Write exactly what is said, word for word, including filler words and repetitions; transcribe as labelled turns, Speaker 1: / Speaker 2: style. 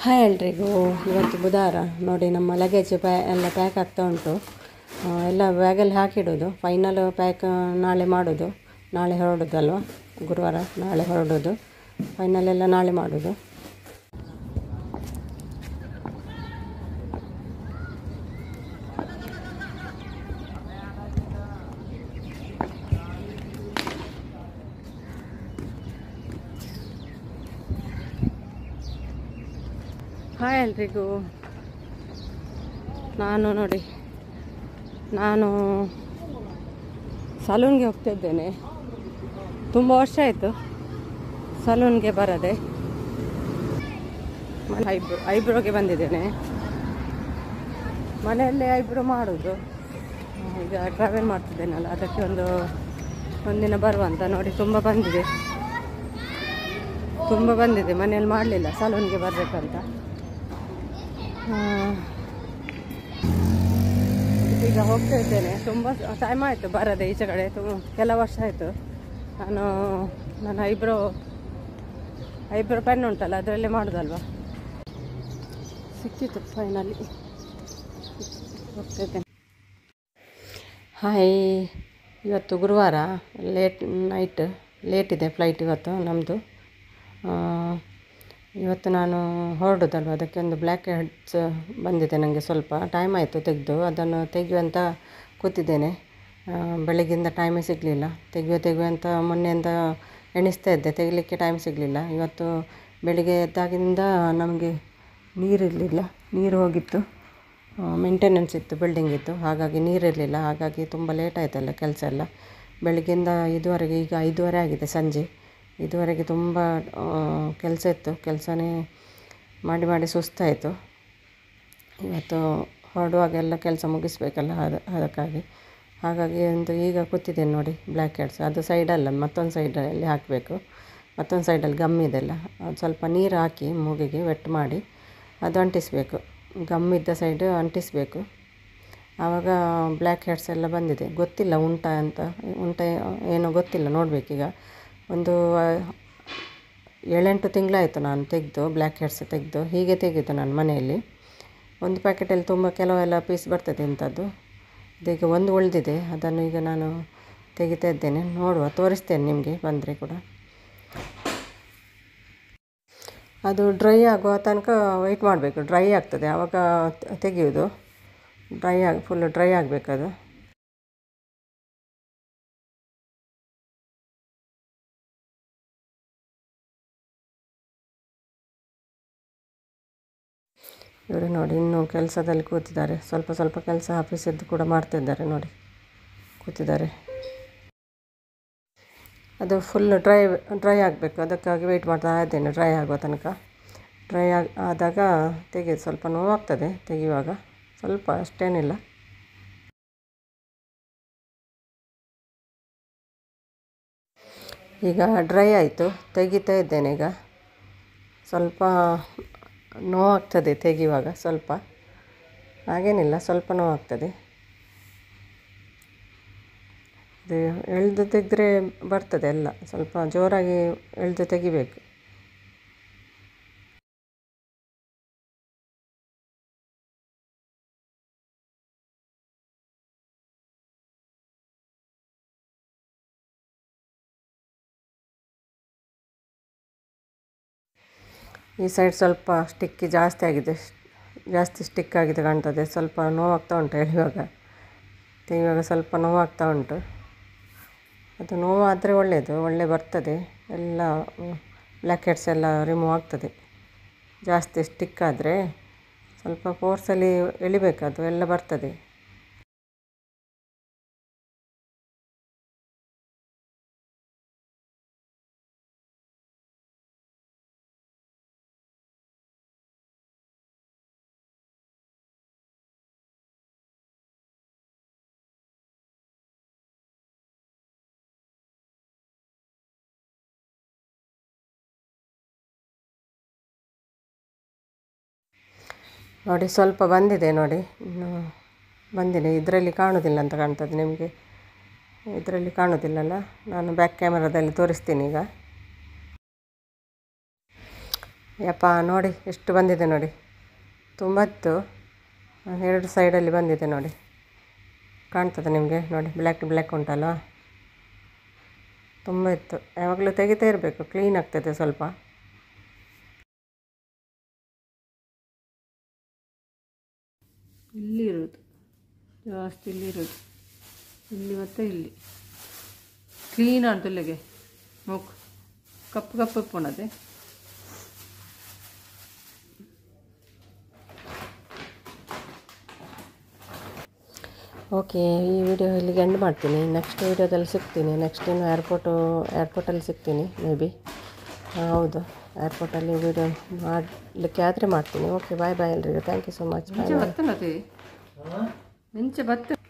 Speaker 1: Hi ಎಲ್ರಿಗೂ. ಇವತ್ತು ಬುಧವಾರ ನೋಡಿ, ನಮ್ಮ ಲಗೇಜ್ ಪ್ಯಾ ಎಲ್ಲ ಪ್ಯಾಕ್ ಆಗ್ತಾ ಉಂಟು. ಎಲ್ಲ ಬ್ಯಾಗಲ್ಲಿ ಹಾಕಿಡೋದು. ಫೈನಲ್ ಪ್ಯಾಕ್ ನಾಳೆ ಮಾಡೋದು. ನಾಳೆ ಹೊರಡೋದು ಅಲ್ವಾ, ಗುರುವಾರ ನಾಳೆ ಹೊರಡೋದು. ಫೈನಲ್ ಎಲ್ಲ ನಾಳೆ ಮಾಡೋದು. ಹಾಯ್ ಎಲ್ರಿಗೂ. ನಾನು ನೋಡಿ, ನಾನು ಸಲೂನ್ಗೆ ಹೋಗ್ತಿದ್ದೇನೆ. ತುಂಬ ವರ್ಷ ಆಯಿತು ಸಲೂನ್ಗೆ ಬರದೆ. ಐಬ್ರೋ ಐಬ್ರೋಗೆ ಬಂದಿದ್ದೇನೆ. ಮನೆಯಲ್ಲೇ ಐಬ್ರೋ ಮಾಡೋದು. ಈಗ ಟ್ರಾವೆಲ್ ಮಾಡ್ತಿದ್ದೇನಲ್ಲ, ಅದಕ್ಕೆ ಒಂದು ಒಂದಿನ ಬರುವಂತ ನೋಡಿ. ತುಂಬ ಬಂದಿದೆ ತುಂಬ ಬಂದಿದೆ ಮನೆಯಲ್ಲಿ ಮಾಡಲಿಲ್ಲ, ಸಲೂನ್ಗೆ ಬರಬೇಕಂತ. ಈಗ ಹೋಗ್ತಾ ಇದ್ದೇನೆ. ತುಂಬ ಟೈಮ್ ಆಯಿತು ಬರದೆ ಈಚೆ ಕಡೆ. ತುಂಬ ಕೆಲವು ವರ್ಷ ಆಯಿತು. ನಾನು ನನ್ನ ಐಬ್ರೋ ಐಬ್ರೋ ಪೆನ್ ಉಂಟಲ್ಲ, ಅದರಲ್ಲೇ ಮಾಡೋದಲ್ವ. ಸಿಕ್ಕಿತ್ತು ಫೈನಲಿ. ಹೋಗ್ತಾ ಇದ್ದೇನೆ. ಹಾಯ್, ಇವತ್ತು ಗುರುವಾರ ಲೇಟ್ ನೈಟ್ ಲೇಟ್ ಇದೆ ಫ್ಲೈಟ್ ಇವತ್ತು ನಮ್ಮದು. ಇವತ್ತು ನಾನು ಹೊರಡೋದಲ್ವ, ಅದಕ್ಕೆ ಒಂದು ಬ್ಲ್ಯಾಕ್ ಹೆಡ್ಸ್ ಬಂದಿದೆ ನನಗೆ. ಸ್ವಲ್ಪ ಟೈಮ್ ಆಯಿತು ತೆಗೆದು, ಅದನ್ನು ತೆಗೆಯುವಂತ ಕೂತಿದ್ದೇನೆ. ಬೆಳಗ್ಗಿಂದ ಟೈಮೇ ಸಿಗಲಿಲ್ಲ. ತೆಗೆಯುವ ತೆಗೆಯುವ ಅಂತ ಮೊನ್ನೆಯಿಂದ ಎಣಿಸ್ತಾ ಇದ್ದೆ, ತೆಗಿಲಿಕ್ಕೆ ಟೈಮ್ ಸಿಗಲಿಲ್ಲ. ಇವತ್ತು ಬೆಳಿಗ್ಗೆ ಎದ್ದಾಗಿಂದ ನಮಗೆ ನೀರಿರಲಿಲ್ಲ, ನೀರು ಹೋಗಿತ್ತು. ಮೇಂಟೆನೆನ್ಸ್ ಇತ್ತು, ಬಿಲ್ಡಿಂಗ್ ಇತ್ತು, ಹಾಗಾಗಿ ನೀರಿರಲಿಲ್ಲ. ಹಾಗಾಗಿ ತುಂಬ ಲೇಟ್ ಆಯಿತಲ್ಲ ಕೆಲಸ ಎಲ್ಲ. ಬೆಳಗ್ಗಿಂದ ಇದುವರೆಗೆ, ಈಗ ಐದೂವರೆ ಆಗಿದೆ ಸಂಜೆ. ಇದುವರೆಗೆ ತುಂಬ ಕೆಲಸ ಇತ್ತು. ಕೆಲಸನೇ ಮಾಡಿ ಮಾಡಿ ಸುಸ್ತಾಯಿತು. ಇವತ್ತು ಹೊರಡುವಾಗೆಲ್ಲ ಕೆಲಸ ಮುಗಿಸ್ಬೇಕಲ್ಲ, ಅದು ಅದಕ್ಕಾಗಿ ಹಾಗಾಗಿ ಒಂದು ಈಗ ಕೂತಿದ್ದೇನೆ ನೋಡಿ. ಬ್ಲ್ಯಾಕ್ ಹೆಡ್ಸ್ ಅದು ಸೈಡಲ್ಲ, ಮತ್ತೊಂದು ಸೈಡಲ್ಲಿ ಹಾಕಬೇಕು. ಮತ್ತೊಂದು ಸೈಡಲ್ಲಿ ಗಮ್ ಇದೆಲ್ಲ, ಅದು ಸ್ವಲ್ಪ ನೀರು ಹಾಕಿ ಮೂಗಿಗೆ ವೆಟ್ ಮಾಡಿ ಅದು ಅಂಟಿಸಬೇಕು. ಗಮ್ ಇದ್ದ ಸೈಡು ಅಂಟಿಸಬೇಕು. ಆವಾಗ ಬ್ಲ್ಯಾಕ್ ಹೆಡ್ಸ್ ಎಲ್ಲ ಬಂದಿದೆ. ಗೊತ್ತಿಲ್ಲ ಉಂಟ ಅಂತ, ಉಂಟ ಏನೋ ಗೊತ್ತಿಲ್ಲ, ನೋಡಬೇಕೀಗ. ಒಂದು ಏಳೆಂಟು ತಿಂಗಳಾಯಿತು ನಾನು ತೆಗೆದು, ಬ್ಲ್ಯಾಕ್ ಹೆಡ್ಸ್ ತೆಗೆದು. ಹೀಗೆ ತೆಗೆದು ನಾನು ಮನೆಯಲ್ಲಿ. ಒಂದು ಪ್ಯಾಕೆಟಲ್ಲಿ ತುಂಬ ಕೆಲವೆಲ್ಲ ಪೀಸ್ ಬರ್ತದೆ ಇಂಥದ್ದು. ಇದೀಗ ಒಂದು ಉಳಿದಿದೆ, ಅದನ್ನು ಈಗ ನಾನು ತೆಗಿತಾ ಇದ್ದೇನೆ. ನೋಡುವ, ತೋರಿಸ್ತೇನೆ ನಿಮಗೆ ಬಂದರೆ ಕೂಡ. ಅದು ಡ್ರೈ ಆಗುವ ತನಕ ವೆಯ್ಟ್ ಮಾಡಬೇಕು. ಡ್ರೈ ಆಗ್ತದೆ ಆವಾಗ ತೆಗೆಯೋದು. ಡ್ರೈ ಆಗಿ ಫುಲ್ಲು ಡ್ರೈ ಆಗಬೇಕದು. ಇವರು ನೋಡಿ, ಇನ್ನೂ ಕೆಲಸದಲ್ಲಿ ಕೂತಿದ್ದಾರೆ. ಸ್ವಲ್ಪ ಸ್ವಲ್ಪ ಕೆಲಸ ಆಫೀಸದ್ದು ಕೂಡ ಮಾಡ್ತಿದ್ದಾರೆ ನೋಡಿ, ಕೂತಿದ್ದಾರೆ. ಅದು ಫುಲ್ ಡ್ರೈ ಡ್ರೈ ಆಗಬೇಕು, ಅದಕ್ಕಾಗಿ ವೆಯ್ಟ್ ಮಾಡ್ತಾ ಇದ್ದೇನೆ ಡ್ರೈ ಆಗುವ ತನಕ. ಡ್ರೈ ಆಗಿ ಆದಾಗ ತೆಗೆದು. ಸ್ವಲ್ಪ ನೋವಾಗ್ತದೆ ತೆಗೆಯುವಾಗ, ಸ್ವಲ್ಪ ಅಷ್ಟೇನಿಲ್ಲ. ಈಗ ಡ್ರೈ ಆಯಿತು, ತೆಗಿತಾ ಇದ್ದೇನೆ ಈಗ. ಸ್ವಲ್ಪ ನೋವಾಗ್ತದೆ ತೆಗೆಯುವಾಗ, ಸ್ವಲ್ಪ ಹಾಗೇನಿಲ್ಲ, ಸ್ವಲ್ಪ ನೋವಾಗ್ತದೆ. ಇದು ಎಳೆದು ತೆಗೆದ್ರೆ ಬರ್ತದೆ ಎಲ್ಲ. ಸ್ವಲ್ಪ ಜೋರಾಗಿ ಎಳೆದು ತೆಗಿಬೇಕು. ಈ ಸೈಡ್ ಸ್ವಲ್ಪ ಸ್ಟಿಕ್ಕಿ ಜಾಸ್ತಿ ಆಗಿದೆ, ಜಾಸ್ತಿ ಸ್ಟಿಕ್ ಆಗಿದೆ ಕಾಣ್ತದೆ. ಸ್ವಲ್ಪ ನೋವಾಗ್ತಾ ಉಂಟು ಎಳೆಯುವಾಗ, ತೆಗೆಯುವಾಗ ಸ್ವಲ್ಪ ನೋವಾಗ್ತಾ ಉಂಟು. ಅದು ನೋವಾದರೆ ಒಳ್ಳೆಯದು, ಒಳ್ಳೆ ಬರ್ತದೆ ಎಲ್ಲ. ಬ್ಲ್ಯಾಕ್ ಹೆಡ್ಸ್ ಎಲ್ಲ ರಿಮೂವ್ ಆಗ್ತದೆ. ಜಾಸ್ತಿ ಸ್ಟಿಕ್ ಆದರೆ ಸ್ವಲ್ಪ ಫೋರ್ಸಲ್ಲಿ ಎಳಿಬೇಕು, ಅದು ಎಲ್ಲ ಬರ್ತದೆ. ನೋಡಿ, ಸ್ವಲ್ಪ ಬಂದಿದೆ ನೋಡಿ, ಇನ್ನು ಬಂದಿದೆ. ಇದರಲ್ಲಿ ಕಾಣೋದಿಲ್ಲ ಅಂತ ಕಾಣ್ತದೆ ನಿಮಗೆ. ಇದರಲ್ಲಿ ಕಾಣೋದಿಲ್ಲಲ್ಲ, ನಾನು ಬ್ಯಾಕ್ ಕ್ಯಾಮರಾದಲ್ಲಿ ತೋರಿಸ್ತೀನಿ ಈಗ. ಯಪ್ಪ ನೋಡಿ ಎಷ್ಟು ಬಂದಿದೆ ನೋಡಿ, ತುಂಬ ಇತ್ತು. ಎರಡು ಸೈಡಲ್ಲಿ ಬಂದಿದೆ ನೋಡಿ, ಕಾಣ್ತದೆ ನಿಮಗೆ ನೋಡಿ, ಬ್ಲ್ಯಾಕ್ ಬ್ಲ್ಯಾಕ್ ಉಂಟಲ್ಲ, ತುಂಬ ಇತ್ತು. ಯಾವಾಗಲೂ ತೆಗಿತಾ ಇರಬೇಕು, ಕ್ಲೀನ್ ಆಗ್ತದೆ ಸ್ವಲ್ಪ. ಇಲ್ಲಿ ಇರೋದು ಜಾಸ್ತಿ, ಇಲ್ಲಿ ಇರೋದು ಇಲ್ಲಿ ಮತ್ತು ಇಲ್ಲಿ ಕ್ಲೀನ್ ಆಡ್ದಲ್ಲಿಗೆ ಮೂಕು ಕಪ್ಪು ಕಪ್ಪು ಪೋಣದೆ. ಓಕೆ, ಈ ವಿಡಿಯೋ ಇಲ್ಲಿಗೆ ಎಂಡ್ ಮಾಡ್ತೀನಿ. ನೆಕ್ಸ್ಟ್ ವಿಡಿಯೋದಲ್ಲಿ ಸಿಗ್ತೀನಿ. ನೆಕ್ಸ್ಟ್ ಇನ್ನು ಏರ್ಪೋರ್ಟು ಏರ್ಪೋರ್ಟಲ್ಲಿ ಸಿಗ್ತೀನಿ ಮೇ ಬಿ. ಹೌದು, ಏರ್ಪೋರ್ಟಲ್ಲಿ ವಿಡಿಯೋ ಮಾಡಲಿಕ್ಕೆ ಆದರೆ ಮಾಡ್ತೀನಿ. ಓಕೆ, ಬಾಯ್ ಬಾಯ್ ಎಲ್ರಿಗೂ. Thank you so much. Bye bye. ಮಿಂಚೆ ಬತ್ತ